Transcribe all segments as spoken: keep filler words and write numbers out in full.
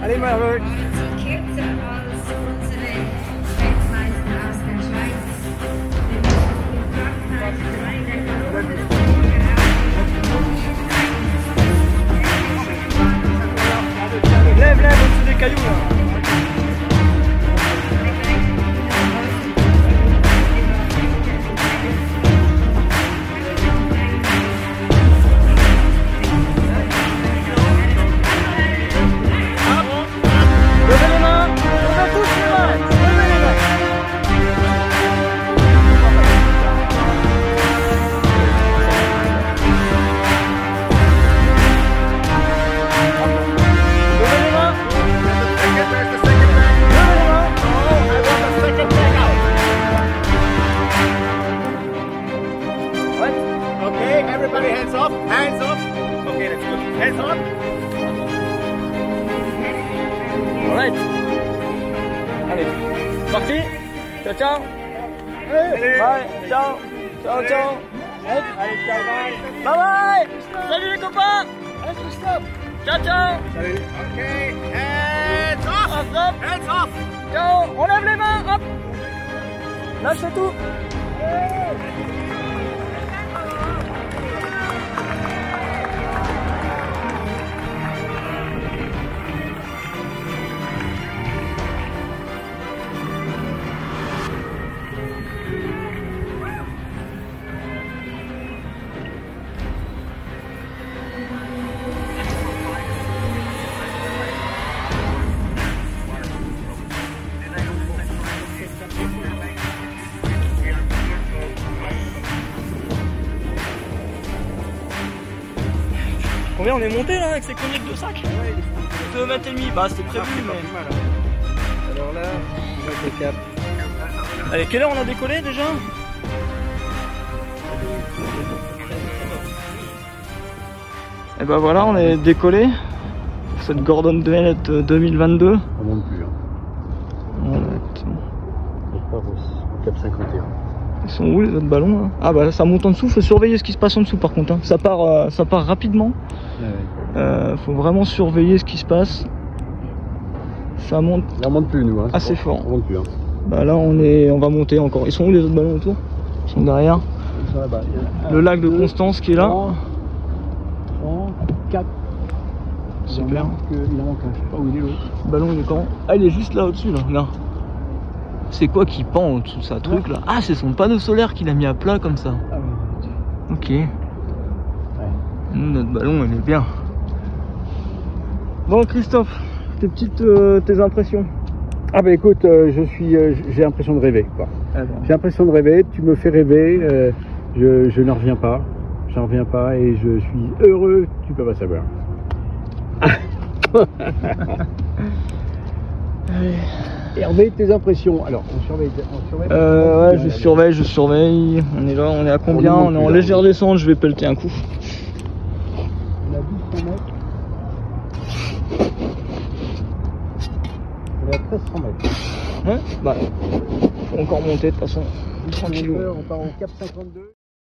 Allez, Marc. Kürzer als unsere Weltmeister aus der Schweiz. In Frankreich drei Lève, lève au-dessus des cailloux là. Levez les mains, levez tous les mains, levez les mains. Levez les mains. What? Okay, everybody hands off, hands off. Okay, let's go. Hands on. Alright. Allez, parti. Ciao, ciao. Bye. Ciao. Ciao, ciao. Allez, ciao, bye. Bye bye. Salut les copains. Ciao, ciao. Salut. Okay, hands off. Hop, hop. Hands off. Ciao. On lève les mains. Hop. Là, c'est tout. Combien on est monté là avec ces conneries de sacs? deux mètres et demi, bah c'était prévu mais... Alors là, on va être au cap. Allez, quelle heure on a décollé déjà? Et bah voilà, on est décollé pour cette Gordon Bennett deux mille vingt-deux. On monte plus. Hein. On va être... On part au cap cinquante et un. Ils sont où les autres ballons là? Ah bah ça monte en dessous, faut surveiller ce qui se passe en dessous par contre. Hein. Ça part, euh, ça part rapidement. Ouais, ouais. Euh, faut vraiment surveiller ce qui se passe. Ça monte. Là, on monte plus nous. Hein. Assez bon. fort. On monte plus. Hein. Bah là on est, on va monter encore. Ils sont où les autres ballons autour? Ils sont derrière. Ils sont là-bas. Le lac de Constance qui est là. trois, quatre. Super. Il en manque un. Je sais pas où il est l'autre. Le ballon il est quand? Ah il est juste là au-dessus là. Regarde. C'est quoi qui pend au-dessous de sa truc là? Ah c'est son panneau solaire qu'il a mis à plat comme ça. Ah oui. Ok. Ouais. Nous, notre ballon il est bien. Bon Christophe, tes petites euh, tes impressions? Ah bah écoute, euh, je suis, euh, j'ai l'impression de rêver. Quoi. Ah bon. J'ai l'impression de rêver. Tu me fais rêver. Euh, je, je n'en reviens pas. J'en reviens pas et je suis heureux. Tu peux pas savoir. Hervé, tes impressions. Alors, on surveille. On surveille Euh, ouais, je surveille, je surveille. On est là, on est à combien? On est On est en plus, là. légère descente, je vais pelleter un coup. On a douze cents mètres. On est à treize cents mètres. Ouais, bah, faut encore monter de toute façon. Tranquille. On part au cap cinquante-deux.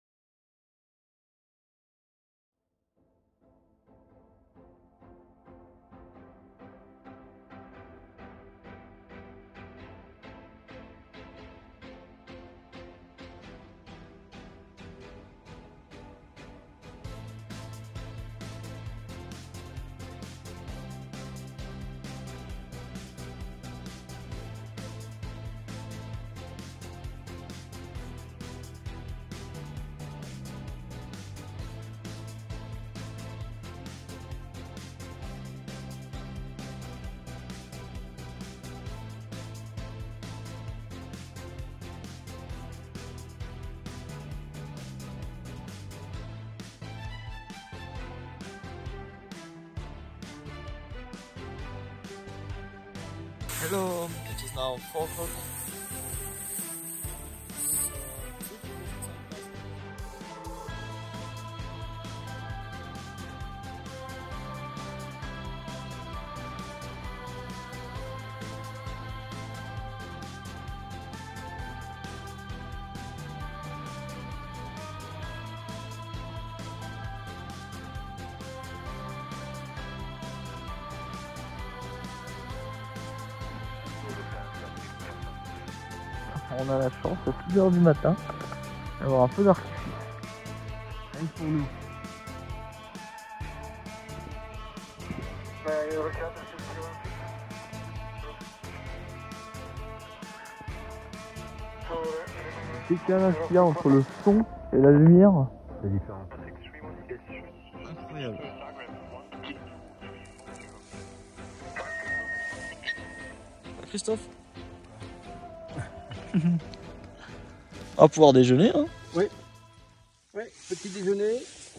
Hello, it is now four o'clock. on a la chance à six heures du matin d'avoir un peu d'artifice. Rien pour nous. Décalage qu'il y a entre le son et la lumière, C'est différent. incroyable. Christophe. On va pouvoir déjeuner, hein. Oui. Oui, petit déjeuner.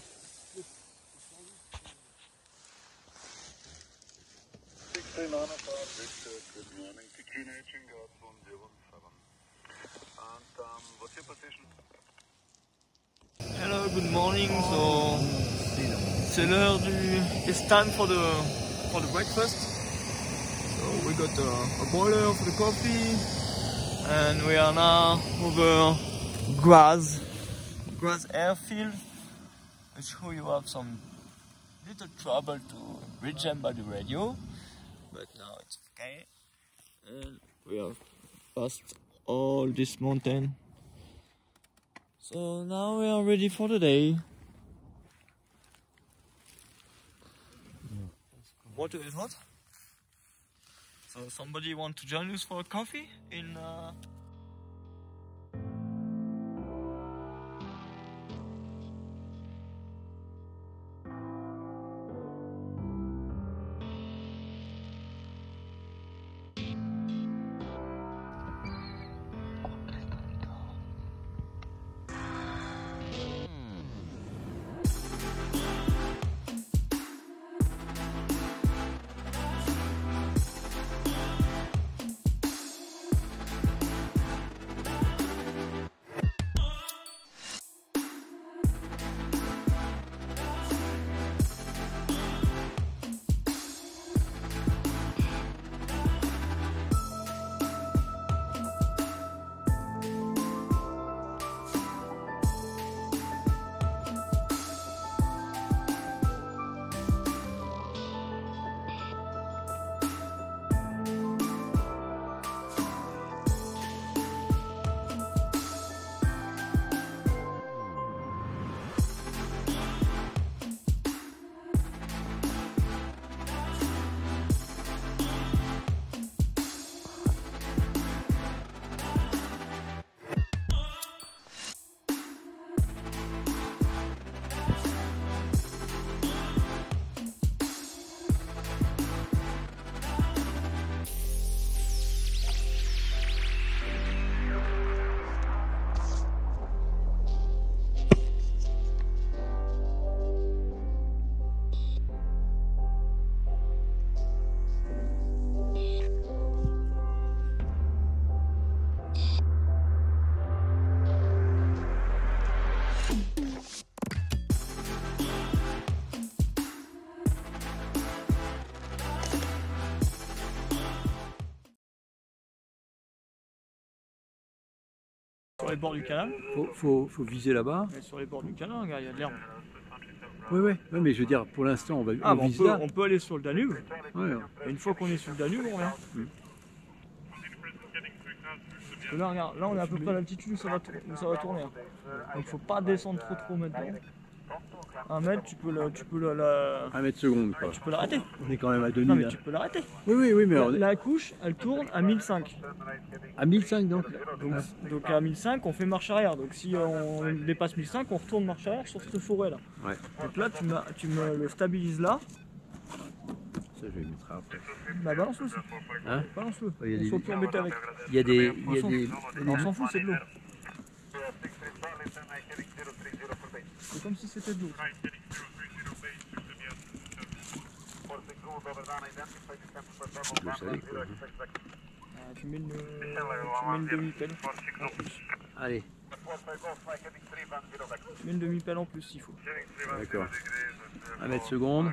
Hello, good morning. So c'est l'heure du. It's time for the for the breakfast. So we got a, a boiler for the coffee, and we are now over Graz, Graz airfield. Which who you have some little trouble to reach them by the radio, but now it's okay. And we have passed all this mountain. So now we are ready for the day. Water is hot. So somebody want to join us for a coffee in uh... sur les bords du canal. Faut, faut, faut viser là-bas. Mais sur les bords du canal, regarde, il y a de l'herbe. Oui, oui. Ouais, mais je veux dire, pour l'instant, on va Ah, on bah, on, vise peut, là. on peut aller sur le Danube. Ouais, Et une fois qu'on est sur le Danube, on revient. Mm. Parce que là, regarde, là on est à peu près à l'altitude où ça va, tour- où ça va tourner. Hein. Donc faut pas descendre trop trop maintenant. Un mètre, tu peux la, tu peux la, la- un mètre seconde, quoi. tu peux l'arrêter. On est quand même à deux Non mille. mais tu peux l'arrêter. Oui, oui, oui, mais La, on est la couche, elle tourne à mille cinq. à mille cinq donc. Donc, donc à mille cinq, on fait marche arrière. Donc si euh, on dépasse mille cinq, on retourne marche arrière sur cette forêt là. Ouais. Donc là, tu me, tu me le stabilises là. Ça, je vais le mettre après. Bah balance-le aussi. Hein? Balance-le. Il y a On des- soit plus embêté avec. Il y a des. Il y a On s'en- des... On s'en fout, c'est de l'eau. C'est comme si c'était de l'eau. Je le savais, quoi. Ah, tu mets une, tu mets une demi-pelle en plus. Allez, Tu mets une demi-pelle en plus s'il faut. d'accord. un mètre seconde.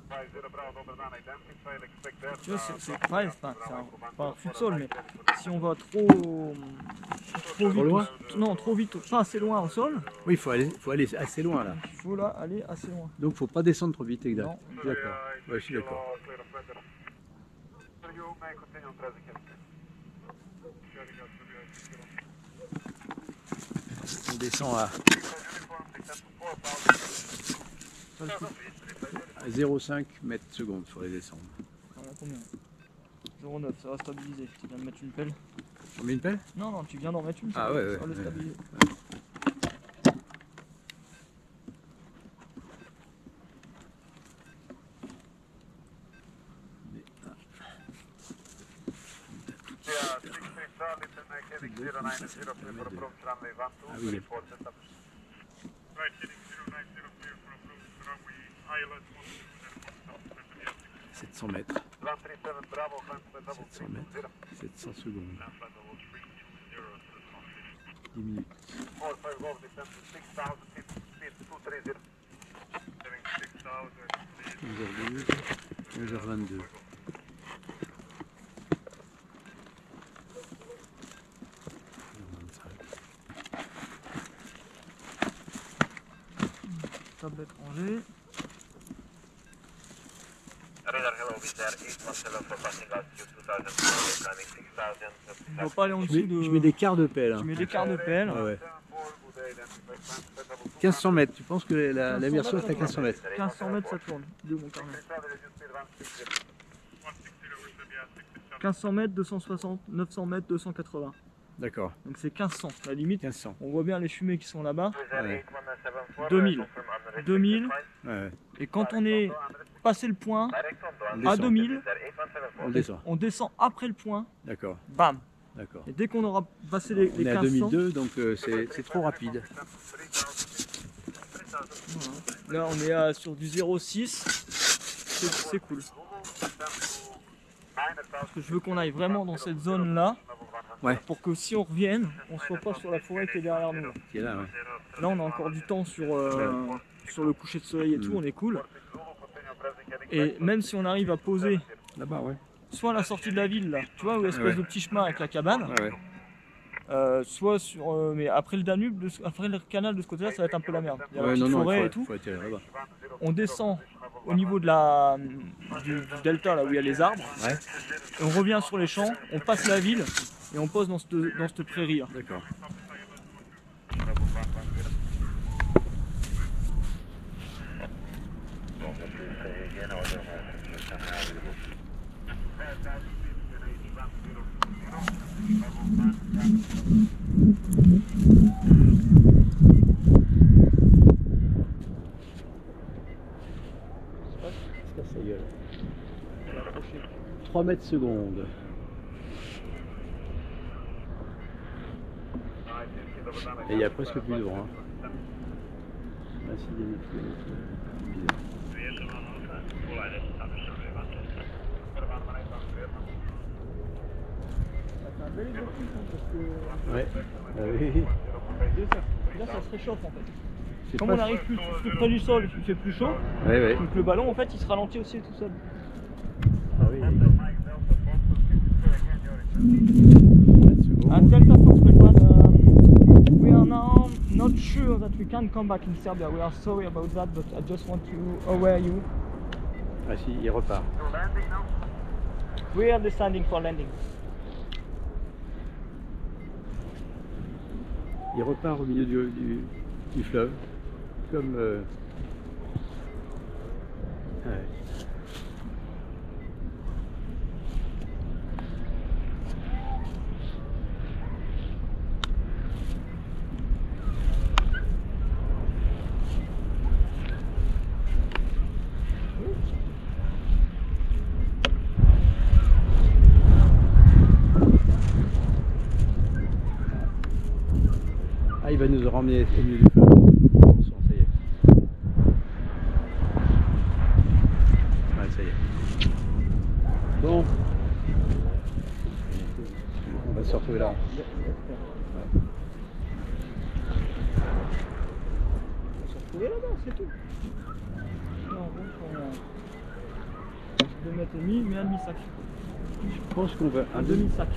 Tu vois, c'est c'est pareil, c'est pas, c'est un, pas un futsal, mais si on va trop, trop vite, loin au- non, trop vite, pas assez loin au sol, Oui, il faut aller, faut aller assez loin là. il faut là aller assez loin. Donc faut pas descendre trop vite, exact. Non. Je suis d'accord. Ouais, je suis d'accord. On descend à à zéro virgule cinq mètres secondes, il faudrait descendre. On a combien? zéro virgule neuf, ça va stabiliser. Tu viens de mettre une pelle? On met une pelle? Non, non, tu viens d'en mettre une. Ah ça, ouais, ça ouais, va le ouais. stabiliser. Ah oui. sept cents mètres. sept cents mètres. sept cents secondes. dix minutes. onze heures douze, onze heures vingt-deux. Tablette rangée. On ne va pas aller en Je dessous mets, de... je mets des quarts de pelle. Hein. Tu mets des quarts de pelle. Ah ouais. quinze cents mètres, tu penses que la, la version est à quinze cents mètres? quinze cents mètres ça tourne, de mon carnet. quinze cents mètres, deux cent soixante, neuf cents mètres, deux cent quatre-vingts. D'accord, Donc c'est quinze cents, la limite. quinze cents. On voit bien les fumées qui sont là-bas. Ouais. deux mille. deux mille. Ouais. Et quand on est passé le point, On à descend. deux mille, On descend. on descend après le point, D'accord, bam. d'accord. Et dès qu'on aura passé les, On les est à quinze cents, deux mille deux, donc euh, c'est c'est trop rapide. là on est à- sur du zéro virgule six, c'est c'est cool. Parce que je veux qu'on aille vraiment dans cette zone là, Ouais. pour que si on revienne, on soit pas sur la forêt qui est derrière nous. Qui est là, ouais. Là on a encore du temps sur, euh, sur le coucher de soleil et tout, on est cool. Et même si on arrive à poser Là-bas, ouais. soit à la sortie de la ville là, tu vois, où espèce Ouais. de petit chemin avec la cabane, Ouais, ouais. euh, soit sur, euh, mais après le Danube, de ce- après le canal de ce côté-là, ça va être un peu la merde. Il y a la Ouais, petite non, non, forêt il et faut, tout. faut atterrir là-bas. On descend au niveau de la, du, du delta là où il y a les arbres. Ouais. Et on revient sur les champs, on passe la ville et on pose dans cette, dans cette prairie. Là. D'accord. Ça, ça y est. trois mètres secondes. Et il n'y a presque plus de vent. Hein. Là, c'est des mètres, des mètres, bizarre. Ouais, ah oui. Là ça se réchauffe en fait. C'est Comme pas- on arrive plus, plus près du sol, il fait plus chaud. Ouais, ouais. Donc le ballon en fait il se ralentit aussi tout seul. Ah oui. And Delta Foxtrot one, um, we are now not sure that we can come back in Serbia. We are sorry about that, but I just want to aware you. Ah si, il repart. We are descending for landing. Il repart au milieu du, du, du fleuve, comme... Euh... Ouais. Ah, il va nous ramener au milieu du fleuve. Bon sang, ça y est. Ouais, ça y est. Bon. On va se retrouver là. On va se retrouver là-bas, c'est tout. Non, bon, on- deux mètres et demi, mais un demi-sac. Je pense qu'on va... Un demi-sac.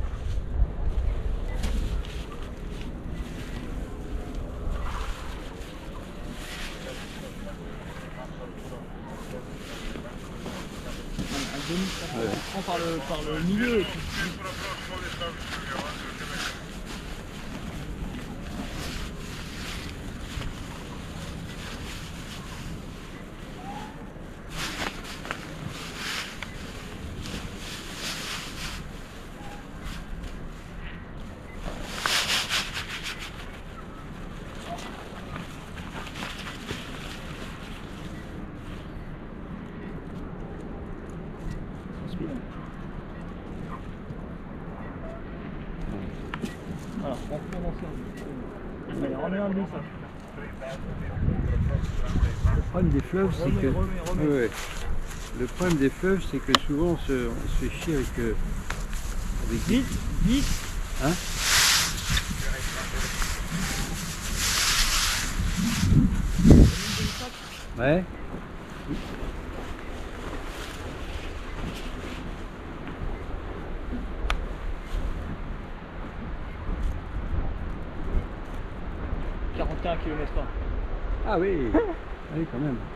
Un demi-sac. Ouais. On prend par le, par le milieu. Et puis... Voilà, on prend ensemble. Allez, remets un demi-sac. Le problème des fleuves, c'est Remets, que... remets, remets. Ouais, ouais. Le problème des fleuves, c'est que souvent on se, on se fait chier avec... Euh, avec... Vite, vite. Hein? Ouais. quarante et un kilomètres heure. Ah oui. Ah oui, quand même.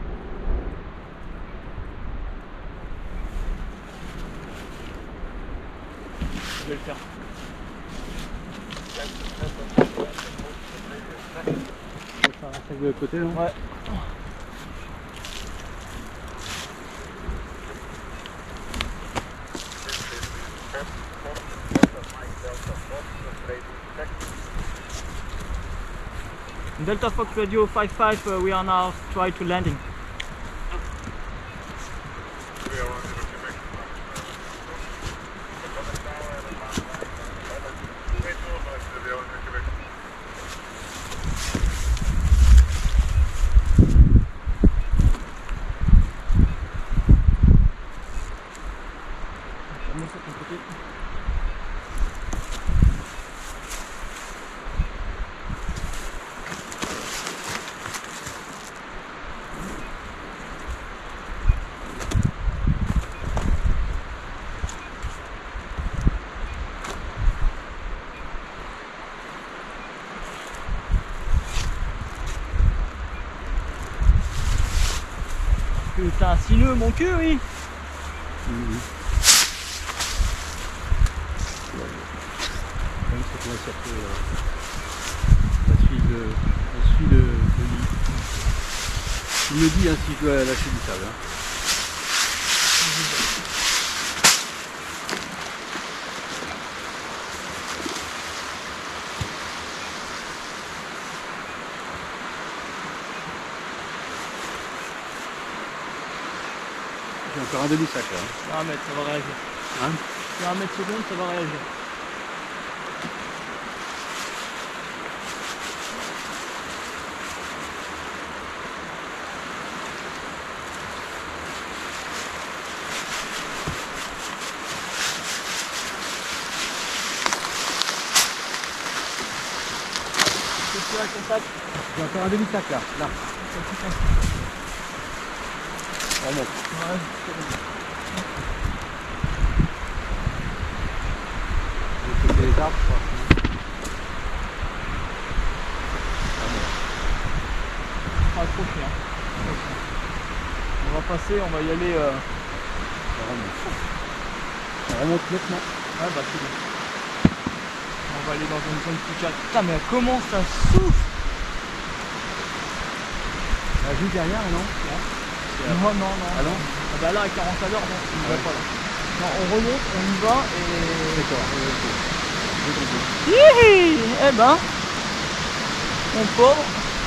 Je vais le faire. On va faire un sac de l'autre côté, non? Ouais. Delta Fox Radio five five, uh, we are now trying to landing. Putain, sinueux mon cul, oui. Mmh. Comme c'est qu'on va sortir, euh, on va suivre le, on suit le, le lit. Il me dit hein, si je dois lâcher du sable. Hein. J'ai encore un demi-sac là. Ça va mettre, ça va réagir. Hein? Ça va mettre secondes, ça va réagir. Qu'est-ce que tu as avec ton sac? J'ai encore un demi-sac là. Là. On remonte. Ouais, c'est bon. Je vais sauter les arbres, je crois. Ah, trop chiant. On va passer, on va y aller. Euh... Ça remonte. Ça remonte maintenant. Ouais, bah c'est bon. On va aller dans une zone plus calme. Putain, mais comment ça souffle! Ah, juste derrière, non? Non, non, non. Ah non? Ah bah là, à quarante à l'heure, non, on ne va pas là. Non, on remonte, on y va et... D'accord. Hihi. Eh ben, mon pauvre.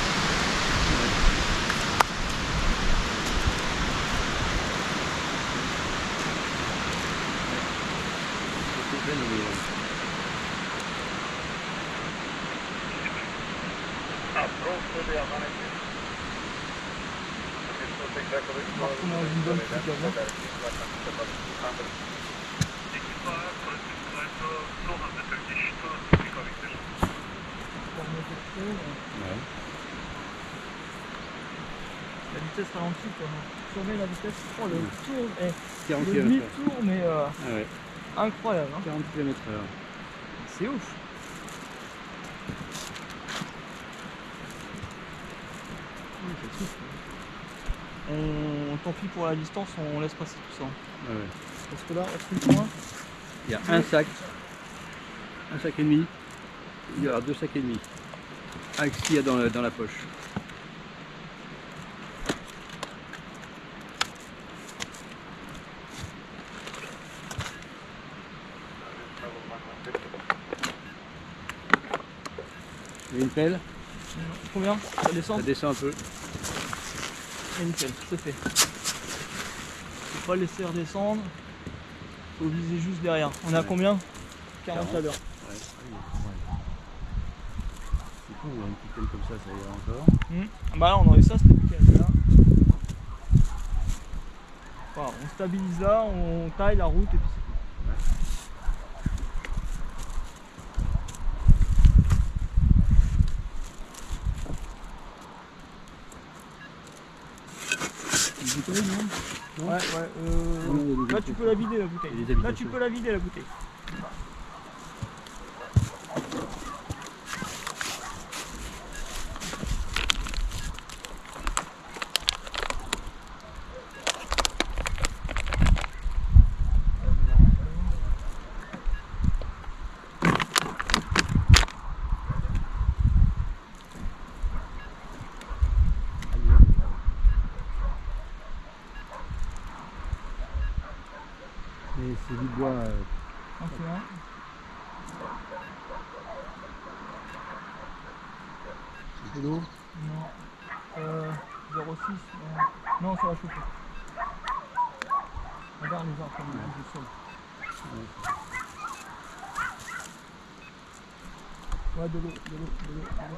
On va retourner dans une zone plus calme. Ouais. Il y a du vitesse ralentie, quoi. Tu remets la vitesse, oh, le tour, eh, quarante le kilomètres heure. demi-tour, mais euh, Ah ouais. incroyable. Hein. quarante kilomètres heure. C'est ouf. On, tant pis pour la distance, on laisse passer tout ça. Ah ouais. Parce que là, au plus loin, Il y a un sac, un sac et demi, il y aura deux sacs et demi, avec ce qu'il y a dans la, dans la poche. Et une pelle, combien? Ça descend? ça descend un peu. Et nickel, c'est fait. Faut pas laisser redescendre. Faut viser juste derrière. On est à Ouais. combien? quarante à l'heure. Ouais. Du coup, une petite pelle comme ça, ça ira encore. Mmh. Ah bah là, on aurait eu ça, c'était nickel. Là. Voilà, on stabilise là, on taille la route et puis c'est tout. Une bouteille, non? Non. Ouais, ouais. Euh... Non, non, il y a des là, tu peux la vider la bouteille. Il y a des Là, tu habitations. peux la vider la bouteille. Et c'est du bois. Euh, Un peu, hein. un peu d'eau. Non. Euh, zéro six. Euh... Non, ça va chauffer. Regarde les arbres comme ils bougent au sol. Ouais, de l'eau, de l'eau, de l'eau, de l'eau.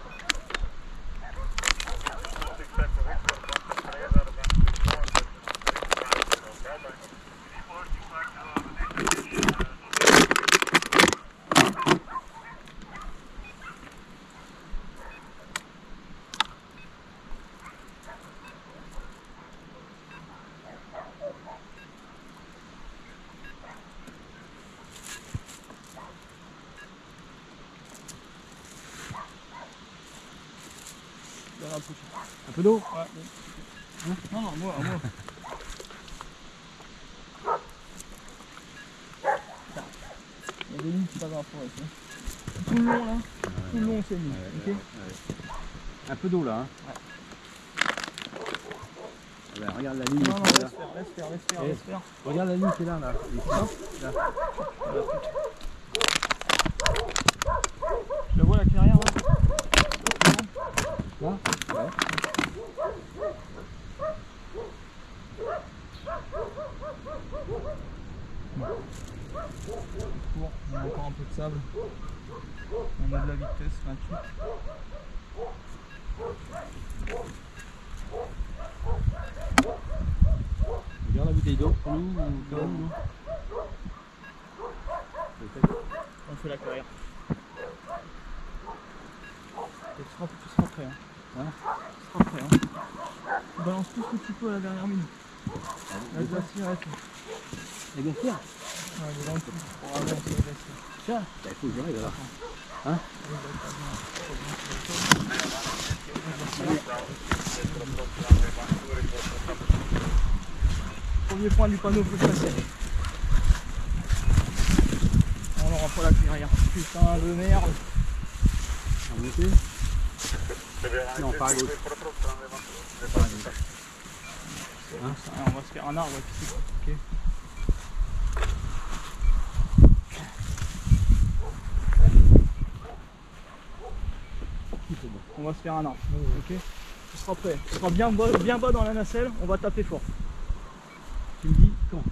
Un peu, Un peu d'eau. ouais, bon. Hein? Non, non, moi, à moi. Il y a des lignes, c'est pas grave pour être. Hein. Tout le long là, tout le long c'est mis. Ouais, Ok. ouais, ouais. Un peu d'eau là. Hein. Ouais. Ah ben, regarde la ligne. Non, non, qui est laisse là. faire, laisse faire, laisse faire, Eh. laisse faire. Regarde la ligne qui est là. Là. Ici, là. Je la vois la clairière là. Là. Ouais. Court, on a encore un peu de sable. On met de la vitesse, vingt-huit. Regarde la bouteille d'eau pour nous. ou pas, non. On fait la clairière. Tu seras, tu seras prêt. Hein. Hein? Tu seras prêt. Hein. Tu balances tout ce que tu peux à la dernière minute. La glacière et tout. La glacière. Ouais, elle est dans le tout. Pour avancer la glacière. Tiens, il faut que j'arrive alors. Hein? Premier point du panneau faut passer. On n'aura pas la clairière. Putain de merde. À monter? Non, pas à gauche. Hein, on va se faire un arbre et puis c'est tout. Ok. On va se faire un arbre. Ok. Tu seras prêt. Tu seras bien bas, bien bas dans la nacelle. On va taper fort. Tu me dis quand.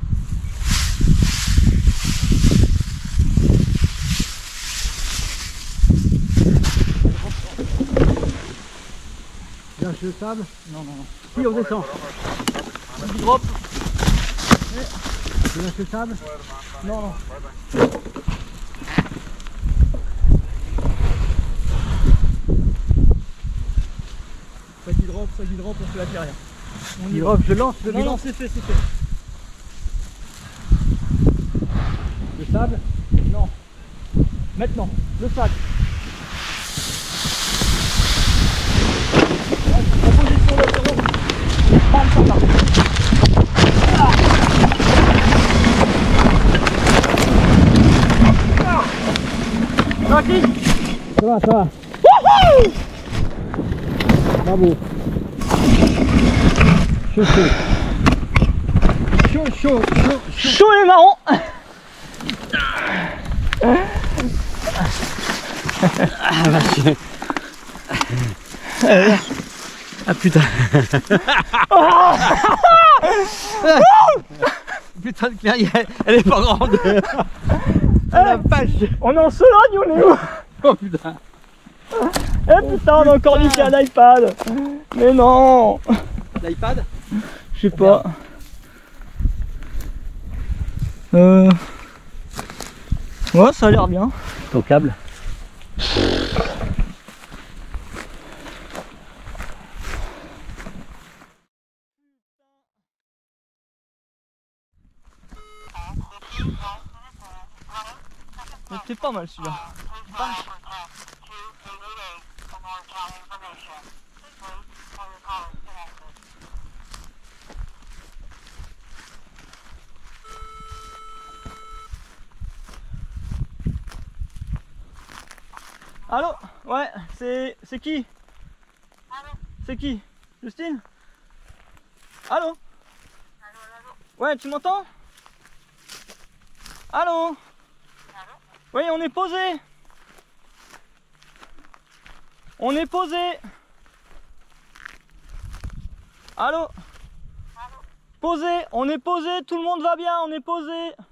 Lâche le sable. Non, non, non. Si, on descend. Petit drop. Tu lâches le sable. Non, non. Ça qui drop, ça qui drop, on fait la clairière. On y hop, je lance le Non, bilan. non, c'est fait, c'est fait. Le sable. Non. Maintenant, le sac. En position latérale. Bam, ça part. Ah. Tranquille. Ça va, ça va. Wouhou. Bravo. Chaud, chaud. Chaud, chaud, chaud, chaud. Chaud les marrons. Ah vache. Ah putain. Putain de clairière, elle est pas grande. Ah la vache. On est en Sologne, on est où? Oh putain. Eh putain, on a encore niqué un iPad. Mais non. L'iPad? Je sais pas. Euh... Ouais, ça a l'air bien. Ton câble. Mais c'était pas mal celui-là. Allô? Ouais, c'est... c'est qui? C'est qui? Justine? Allô? Ouais, tu m'entends? Allô? Oui, on est posé. On est posé. Allô? Posé, on est posé, tout le monde va bien, on est posé.